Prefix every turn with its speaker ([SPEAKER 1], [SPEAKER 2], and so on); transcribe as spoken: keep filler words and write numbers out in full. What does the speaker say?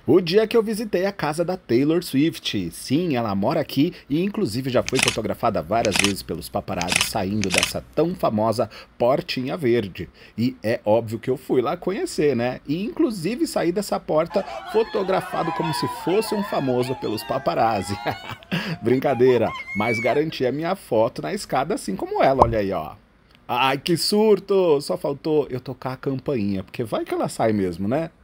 [SPEAKER 1] O dia que eu visitei a casa da Taylor Swift. Sim, ela mora aqui e inclusive já foi fotografada várias vezes pelos paparazzi saindo dessa tão famosa portinha verde. E é óbvio que eu fui lá conhecer, né? E inclusive saí dessa porta fotografado como se fosse um famoso pelos paparazzi. Brincadeira, mas garanti a minha foto na escada assim como ela, olha aí, ó. Ai, que surto! Só faltou eu tocar a campainha, porque vai que ela sai mesmo, né?